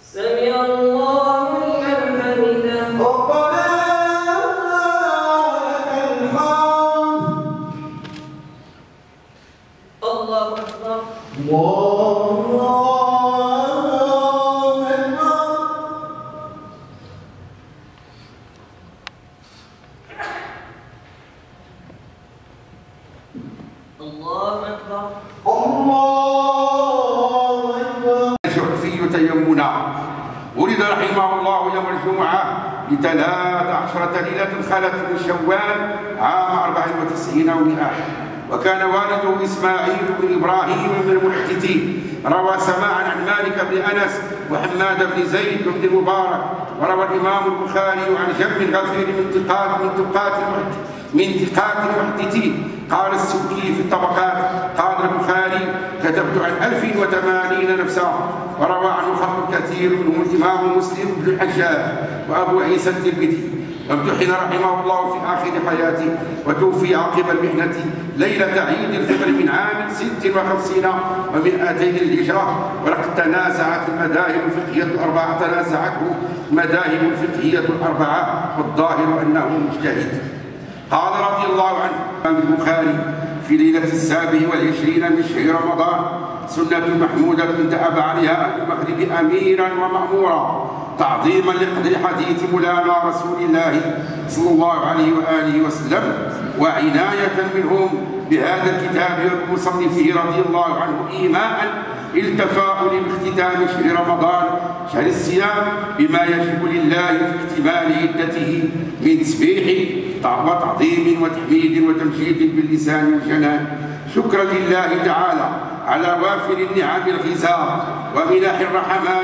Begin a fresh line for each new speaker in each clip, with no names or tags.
سمع الله لمن حمده.
ربنا لك الحمد.
الله أكبر. الله أكبر.
الشعفي تيمنا ولد رحمه الله يوم الجمعة ب13 ليلة خلت من شوال عام 94 و100، وكان والده إسماعيل بن إبراهيم من المحتتين. روى سماعا عن مالك بن أنس وحماد بن زيد بن المبارك. وروى الإمام البخاري عن جم الغفير من ثقات المحدثين. قال السبكي في الطبقات قال البخاري: كتبت عن 1080 نفسا. وروى عنه خلق كثير منهم الإمام مسلم بن الحجاج وأبو عيسى الترمذي. وامتحن رحمه الله في آخر حياته وتوفي عقب المحنة ليلة عيد الفطر من عام 56 و200 للهجرة. ولقد تنازعته المذاهب الفقهية الأربعة والظاهر أنه مجتهد. قال رضي الله عنه البخاري: في ليلة 27 من شهر رمضان سنة محمودة دأب عليها أهل المغرب أميرا ومأمورا تعظيما لقدر حديث مولانا رسول الله صلى الله عليه وآله وسلم، وعناية منهم بهذا الكتاب ومصنفه رضي الله عنه إيماء التفاؤل باختتام شهر رمضان شهر الصيام بما يجب لله في اكتمال عدته من تسبيح وتعظيم وتحميد وتمجيد باللسان والجنان، شكرا لله تعالى على وافر النعم الغزار ومنح الرحمات.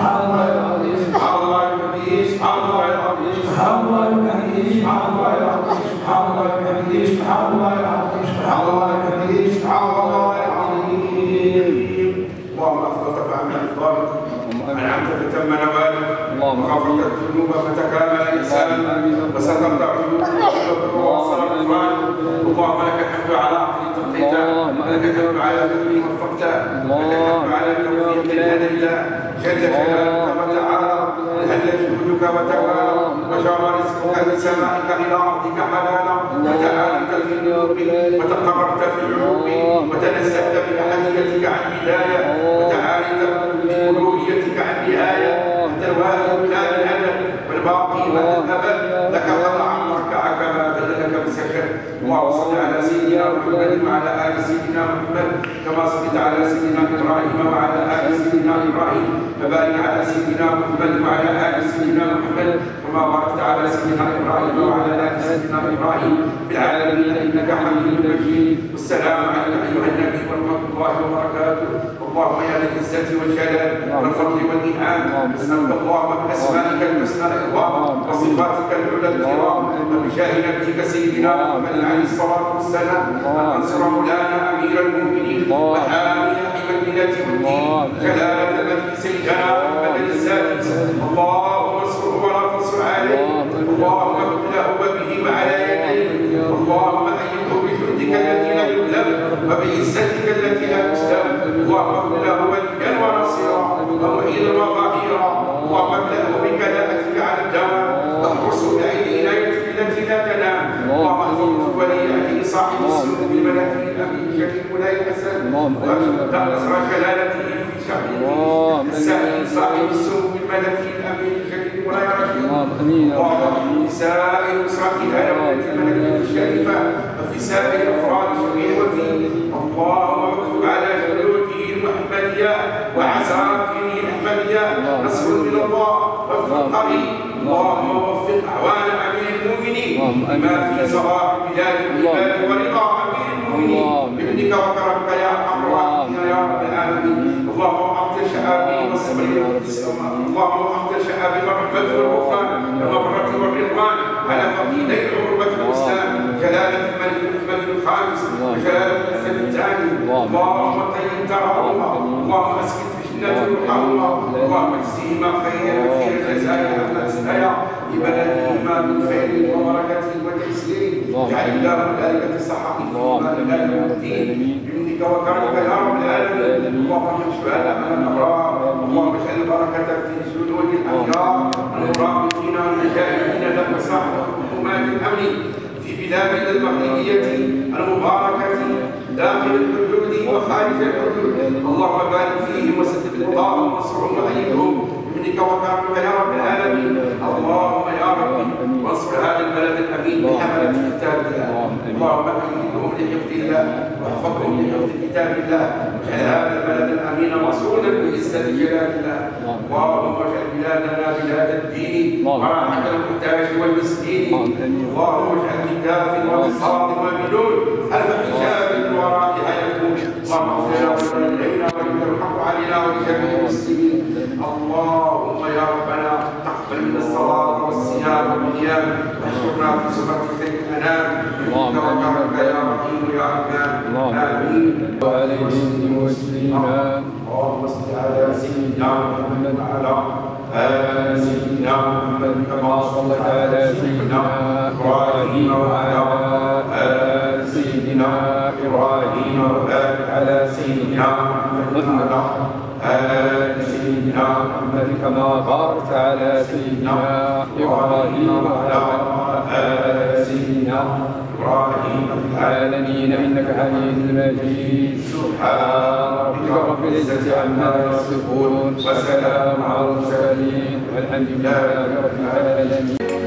اللهم افضلت فعمل افضالك، انعمت فتم نوالك، وغفرت الذنوب فتكامل الانسان، وسترت عيوبك ووصل غفرانك. اللهم لك الحمد على عقل تقيته، ولك الحمد على ذنب وفقته، ولك الحمد على التوفيق هديته. جل جلالك وتعالى هل جهودك وتوالى وجرى رزقك من سمائك الى ارضك حلالا، فتعاليت في النور وتقربت في العلوم وتنزهت باحديتك عن بدايه وتعاليت بألوهيتك عن نهايه. انت الواحد لا الابد والباقي بعد الابد، لك خضع مركعك ما بدلك بسكن. اللهم صل على سيدنا محمد وعلى ال سيدنا محمد كما صليت على سيدنا ابراهيم وعلى ال سيدنا ابراهيم، وبارك على سيدنا محمد وعلى ال سيدنا محمد كما باركت على سيدنا ابراهيم وعلى ال سيدنا ابراهيم في العالمين انك حميد مجيد. والسلام عليك ايها النبي ورحمه الله وبركاته. اللهم يا ذا العزه والجلال والفضل والانعام، نسالك اللهم باسمائك الحسنى الاكرام وصفاتك العلى الكرام وبجاه نبيك سيدنا محمد عليه الصلاه والسلام ان تنصر مولانا امير المؤمنين وحامي حمى المله والدين جلاله الملك سيدنا محمد السادس. اللهم انصره ولا تنصر عليه، اللهم كن له وبه وعلى يديه، اللهم ايده بجندك الذي لا يغلب وبعزتك التي لا تسلم. اللهم كن له وليا ونصيرا ومعينا وظهيرا، اللهم املأه بكلاءتك على الدوام واحرسه بعين عنايتك التي لا تنام. اللهم احفظه ولي عهده صاحب السلوك بالملك الامين شريف مولاي الحسن، واشهد نصر جلالته في شعبه السعيد صاحب السلوك بالملك الامين شريف مولاي رشيد. اللهم في سائر اسره الهلوله الملكيه الشريفه وفي سائر افراد جميع وفيه، اللهم اكتب على جنوده المحمديه وعزائمه الاحمديه نصر من الله وفق قريب. اللهم وفق اعوان امير المؤمنين بما في صلاح بلاد العباد ورضا امير المؤمنين بابنك وكرمك يا ارحم الراحمين يا رب العالمين. اللهم اعطي شعابي والصبر، اللهم اعطي شعابي بالرحمه والغفران والمبره والرضوان على فقيدي العروبه والاسلام جلاله الملك محمد الخامس وجلاله الحسن الثاني. اللهم طيب ترهما، اللهم اسكن في جنة روحهما، اللهم اجزهما خير الجزاء عما استيا ببلدهما من خير وبركه وتيسير. جعل الله ذلك في صحائفهما الى يوم الدين بمنك منك وكرمك يا رب العالمين. اللهم اغفر شهداءنا الابرار، اللهم اجعل البركه في سجود الاحياء المرابطين والمجاهدين ذوي الصحه وحكومات الامن في بلادنا المغربيه المباركه داخل الحدود وخارج الحدود. اللهم بارك فيهم وسدد خطاهم وانصرهم وايدهم منك وكرمك يا رب العالمين. اللهم يا رب وانصر هذا البلد الامين بحمله كتاب الله. اللهم ايدهم لحفظ الله واحفظهم لحفظ كتاب الله. واجعل هذا البلد الامين مصونا بعزه جلال الله. اللهم اجعل بلادنا بلاد الدين وراحه المحتاج والمسكين. اللهم اجعل بكاف وبصاد وبنون الف حجاب ورائها يكون. اللهم اغفر لنا ولوالدينا ولمن علينا ولجميع المسلمين. اللهم يا ربنا تقبل منا الصلاه والصيام والقيام واحشرنا في زمرة خير الانام منك وكرمك يا رحيم يا رحمن. امين. اللهم صل على سيدنا محمد وعلى ال سيدنا محمد كما صليت على سيدنا ابراهيم وعلى ال سيدنا ابراهيم وبارك على سيدنا محمد وعلى آل سيدنا محمد كما باركت على سيدنا إبراهيم وعلى آل سيدنا إبراهيم في العالمين إنك حميد مجيد. سبحان ربك رب العزة عما يصفون وسلام على المرسلين والحمد لله رب العالمين.